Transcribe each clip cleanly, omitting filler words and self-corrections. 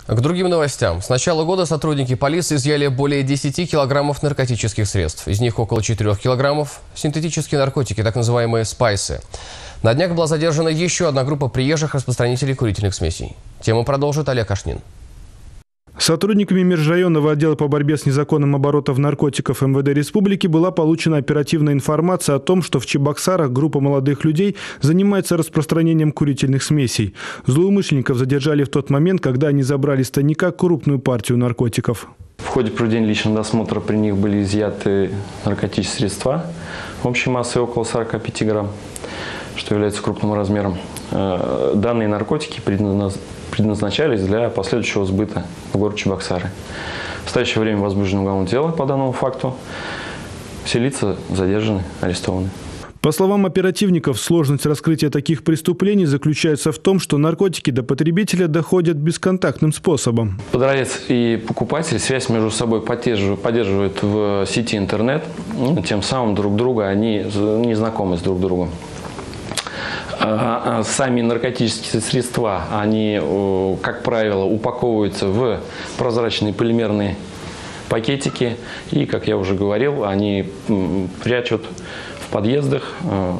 К другим новостям. С начала года сотрудники полиции изъяли более 10 килограммов наркотических средств. Из них около 4 килограммов – синтетические наркотики, так называемые спайсы. На днях была задержана еще одна группа приезжих распространителей курительных смесей. Тему продолжит Олег Ашнин. Сотрудниками межрайонного отдела по борьбе с незаконным оборотом наркотиков МВД Республики была получена оперативная информация о том, что в Чебоксарах группа молодых людей занимается распространением курительных смесей. Злоумышленников задержали в тот момент, когда они забрали с тайника крупную партию наркотиков. В ходе проведения личного досмотра при них были изъяты наркотические средства общей массой около 45 грамм, что является крупным размером. Данные наркотики предназначались для последующего сбыта в город Чебоксары. В настоящее время возбуждено уголовное дело по данному факту. Все лица задержаны, арестованы. По словам оперативников, сложность раскрытия таких преступлений заключается в том, что наркотики до потребителя доходят бесконтактным способом. Продавец и покупатель связь между собой поддерживают в сети интернет, тем самым друг друга они не знакомы с друг другом. Сами наркотические средства, они, как правило, упаковываются в прозрачные полимерные пакетики. И, как я уже говорил, они прячут в подъездах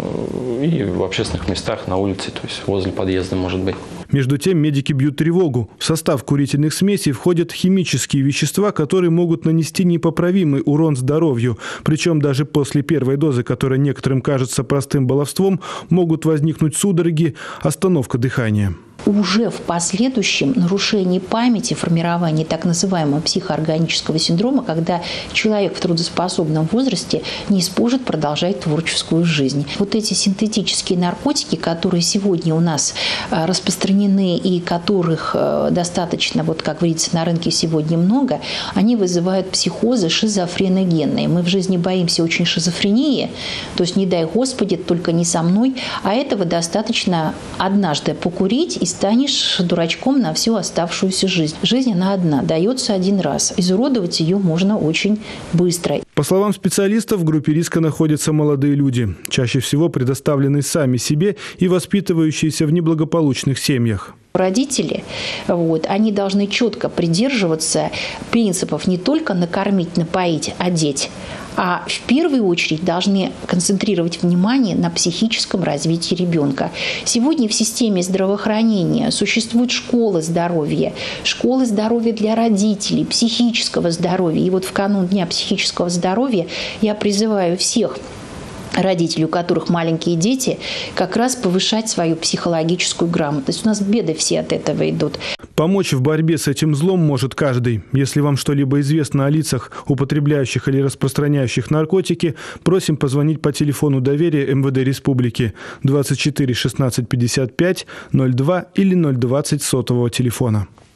и в общественных местах на улице, то есть возле подъезда, может быть. Между тем, медики бьют тревогу. В состав курительных смесей входят химические вещества, которые могут нанести непоправимый урон здоровью. Причем даже после первой дозы, которая некоторым кажется простым баловством, могут возникнуть судороги, остановка дыхания. Уже в последующем нарушении памяти, формировании так называемого психоорганического синдрома, когда человек в трудоспособном возрасте не сможет продолжать творческую жизнь. Вот эти синтетические наркотики, которые сегодня у нас распространены и которых достаточно, вот как говорится, на рынке сегодня много, они вызывают психозы шизофреногенные. Мы в жизни боимся очень шизофрении, то есть не дай Господи, только не со мной, а этого достаточно однажды покурить и станешь дурачком на всю оставшуюся жизнь. Жизнь, она одна, дается один раз. Изуродовать ее можно очень быстро. По словам специалистов, в группе риска находятся молодые люди, чаще всего предоставленные сами себе и воспитывающиеся в неблагополучных семьях. Родители, они должны четко придерживаться принципов не только накормить, напоить, одеть, а в первую очередь должны концентрировать внимание на психическом развитии ребенка. Сегодня в системе здравоохранения существуют школы здоровья для родителей, психического здоровья. И вот в канун Дня психического здоровья я призываю всех родителей, у которых маленькие дети, как раз повышать свою психологическую грамотность. У нас беды все от этого идут. Помочь в борьбе с этим злом может каждый. Если вам что-либо известно о лицах, употребляющих или распространяющих наркотики, просим позвонить по телефону доверия МВД Республики 24 16 55 02 или 020 сотового телефона.